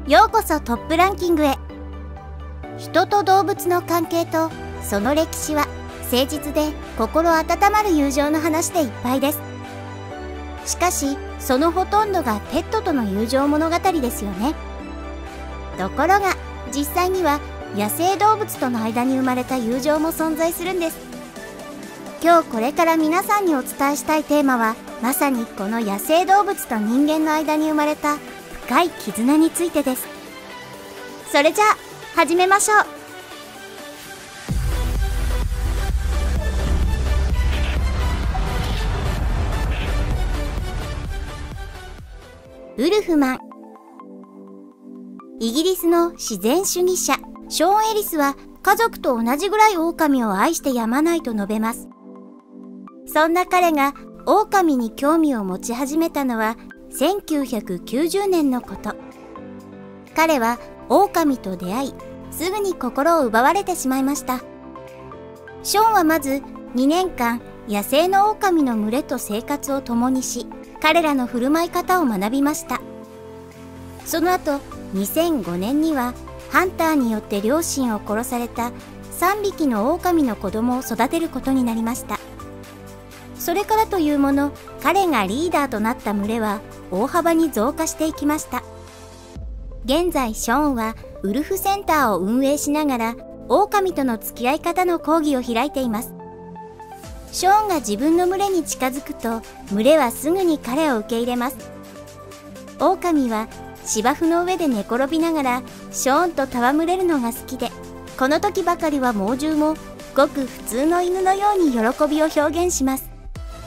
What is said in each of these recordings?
ようこそトップランキングへ。人と動物の関係とその歴史は誠実で心温まる友情の話でいっぱいです。しかしそのほとんどがペットとの友情物語ですよね。ところが実際には野生動物との間に生まれた友情も存在するんです。今日これから皆さんにお伝えしたいテーマはまさにこの野生動物と人間の間に生まれた深い絆についてです。それじゃあ始めましょう。ウルフマン。イギリスの自然主義者ショーン・エリスは家族と同じぐらい狼を愛してやまないと述べます。そんな彼が狼に興味を持ち始めたのは1990年のこと。彼は狼と出会い、すぐに心を奪われてしまいました。ショーンはまず2年間野生の狼の群れと生活を共にし、彼らの振る舞い方を学びました。その後2005年にはハンターによって両親を殺された3匹の狼の子供を育てることになりました。それからというもの、彼がリーダーとなった群れは大幅に増加していきました。現在ショーンはウルフセンターを運営しながら狼との付き合い方の講義を開いています。ショーンが自分の群れに近づくと群れはすぐに彼を受け入れます。狼は芝生の上で寝転びながらショーンと戯れるのが好きで、この時ばかりは猛獣もごく普通の犬のように喜びを表現します。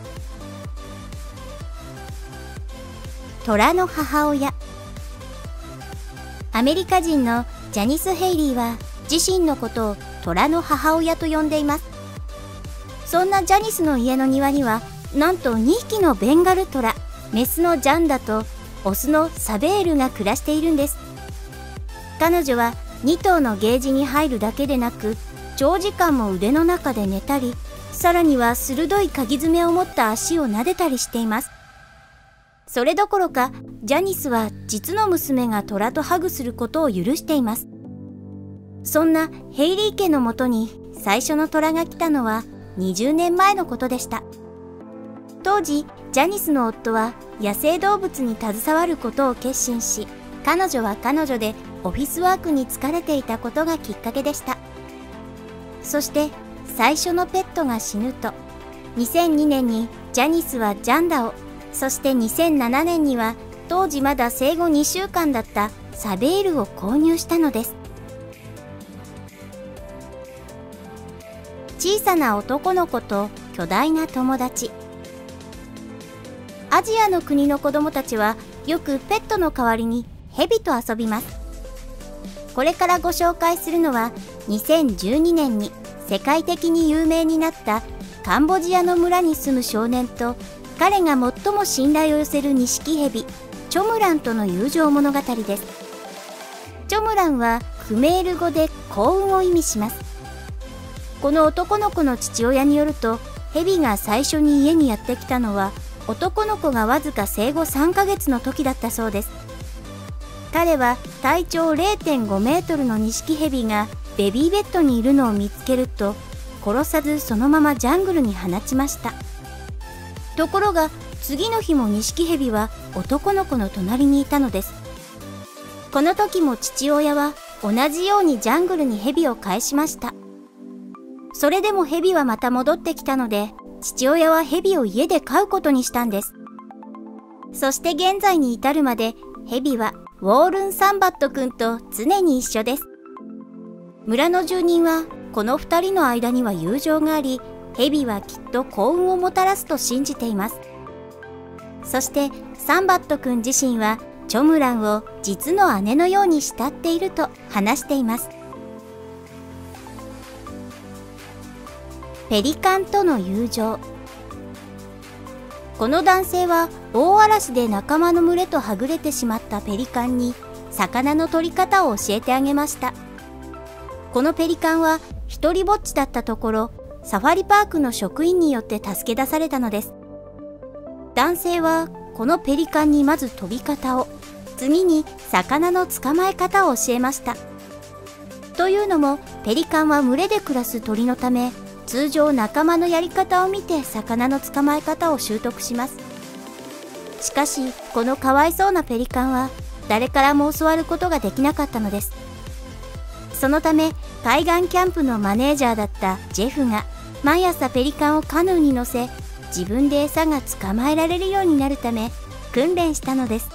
虎の母親。アメリカ人のジャニス・ヘイリーは自身のことを虎の母親と呼んでいます。そんなジャニスの家の庭にはなんと2匹のベンガルトラ、メスのジャンダとオスのサベールが暮らしているんです。彼女は2頭のゲージに入るだけでなく、長時間も腕の中で寝たり、さらには鋭い鍵爪を持った足を撫でたりしています。それどころかジャニスは実の娘が虎とハグすることを許しています。そんなヘイリー家のもとに最初の虎が来たのは20年前のことでした。当時ジャニスの夫は野生動物に携わることを決心し、彼女は彼女でオフィスワークに疲れていたことがきっかけでした。そして最初のペットが死ぬと、2002年にジャニスはジャンダを、そして2007年には当時まだ生後2週間だったサベールを購入したのです。小さな男の子と巨大な友達。アジアの国の子供たちはよくペットの代わりにヘビと遊びます。これからご紹介するのは2012年に世界的に有名になったカンボジアの村に住む少年と、彼が最も信頼を寄せるニシキヘビチョムランとの友情物語です。チョムランはクメール語で幸運を意味します。この男の子の父親によると、ヘビが最初に家にやってきたのは男の子がわずか生後3ヶ月の時だったそうです。彼は体長 0.5 メートルのニシキヘビがベビーベッドにいるのを見つけると、殺さずそのままジャングルに放ちました。ところが次の日もニシキヘビは男の子の隣にいたのです。この時も父親は同じようにジャングルにヘビを返しました。それでもヘビはまた戻ってきたので、父親はヘビを家で飼うことにしたんです。そして現在に至るまでヘビはウォールン・サンバット君と常に一緒です。村の住人はこの2人の間には友情があり、ヘビはきっと幸運をもたらすと信じています。そしてサンバット君自身はチョムランを実の姉のように慕っていると話しています。ペリカンとの友情。この男性は大嵐で仲間の群れとはぐれてしまったペリカンに魚の取り方を教えてあげました。このペリカンは一人ぼっちだったところ、サファリパークの職員によって助け出されたのです。男性はこのペリカンにまず飛び方を、 次に魚の捕まえ方を教えました。というのもペリカンは群れで暮らす鳥のため、通常仲間のやり方を見て魚の捕まえ方を習得します。しかしこのかわいそうなペリカンは誰からも教わることができなかったのです。そのため海岸キャンプのマネージャーだったジェフが毎朝ペリカンをカヌーに乗せ、自分で餌が捕まえられるようになるため訓練したのです。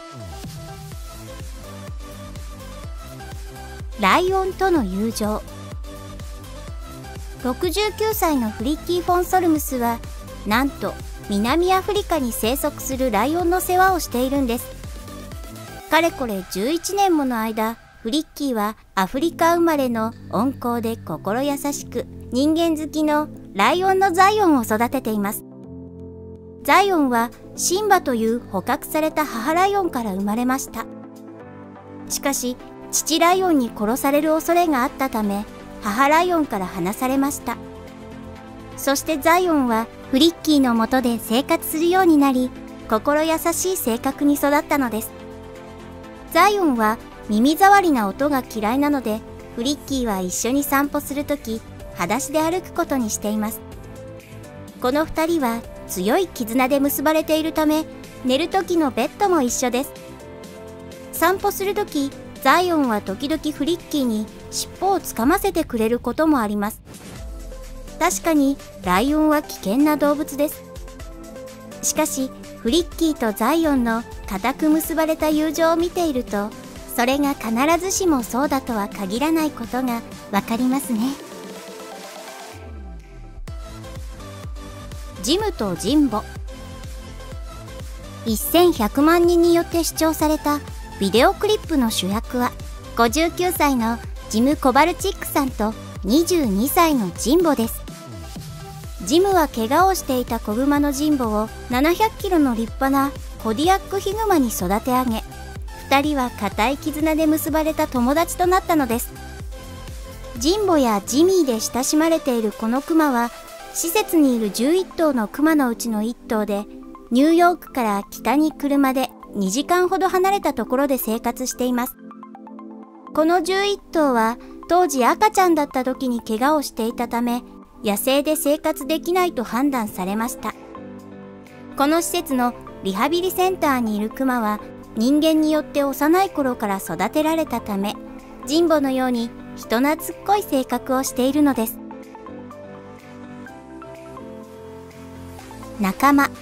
ライオンとの友情。69歳のフリッキー・フォン・ソルムスはなんと南アフリカに生息するライオンの世話をしているんです。かれこれ11年もの間、フリッキーはアフリカ生まれの温厚で心優しく人間好きのライオンのザイオンを育てています。ザイオンはシンバという捕獲された母ライオンから生まれました。しかし父ライオンに殺される恐れがあったため、母ライオンから離されました。そしてザイオンはフリッキーの下で生活するようになり、心優しい性格に育ったのです。ザイオンは耳障りな音が嫌いなので、フリッキーは一緒に散歩するとき、裸足で歩くことにしています。この2人は強い絆で結ばれているため、寝るときのベッドも一緒です。散歩するとき、ザイオンは時々フリッキーに尻尾をつかませてくれることもあります。確かにライオンは危険な動物です。しかしフリッキーとザイオンの固く結ばれた友情を見ていると、それが必ずしもそうだとは限らないことがわかりますね。ジムとジンボ。1100万人によって視聴されたビデオクリップの主役は59歳のジム・コバルチックさんと22歳のジンボです。ジムは怪我をしていた子グマのジンボを700キロの立派なコディアックヒグマに育て上げ、2人は固い絆で結ばれた友達となったのです。ジンボやジミーで親しまれているこのクマは、施設にいる11頭のクマのうちの1頭で、ニューヨークから北に車で2時間ほど離れたところで生活しています。この11頭は当時赤ちゃんだった時に怪我をしていたため、野生で生活できないと判断されました。この施設のリハビリセンターにいるクマは人間によって幼い頃から育てられたため、ジンボのように人懐っこい性格をしているのです。仲間。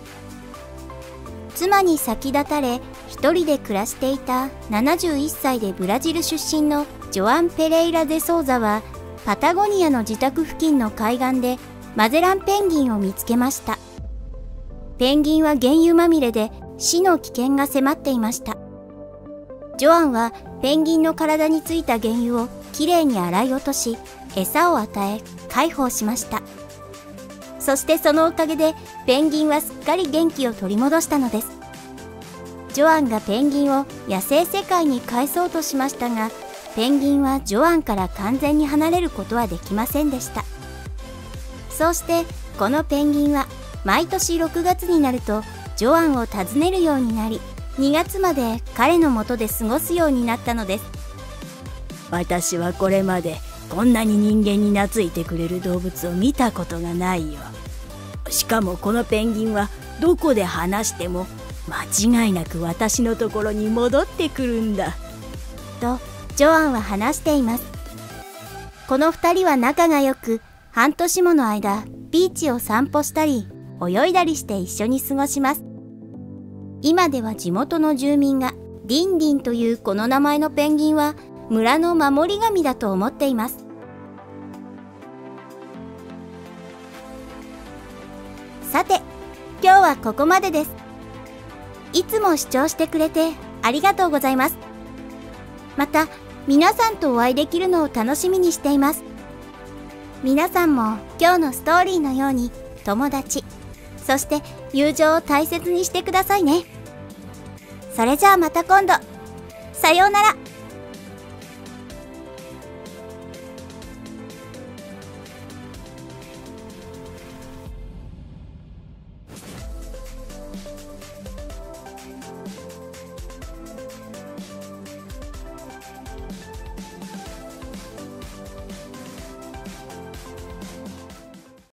妻に先立たれ一人で暮らしていた71歳でブラジル出身のジョアン・ペレイラ・デ・ソーザは、パタゴニアの自宅付近の海岸でマゼランペンギンを見つけました。ペンギンは原油まみれで死の危険が迫っていました。ジョアンはペンギンの体についた原油をきれいに洗い落とし、餌を与え介抱しました。そしてそのおかげでペンギンはすっかり元気を取り戻したのです。ジョアンがペンギンを野生世界に帰そうとしましたが、ペンギンはジョアンから完全に離れることはできませんでした。そうしてこのペンギンは毎年6月になるとジョアンを訪ねるようになり、2月まで彼の下で過ごすようになったのです。 私はこれまでこんなに人間に懐いてくれる動物を見たことがないよ。しかもこのペンギンはどこで話しても間違いなく私のところに戻ってくるんだ。 とジョアンは話しています。この2人は仲が良く、半年もの間ビーチを散歩したり泳いだりして一緒に過ごします。今では地元の住民がディンディンというこの名前のペンギンは村の守り神だと思っています。さて、今日はここまでです。いつも視聴してくれてありがとうございます。また皆さんとお会いできるのを楽しみにしています。皆さんも今日のストーリーのように友達、そして友情を大切にしてくださいね。それじゃあまた今度。さようなら。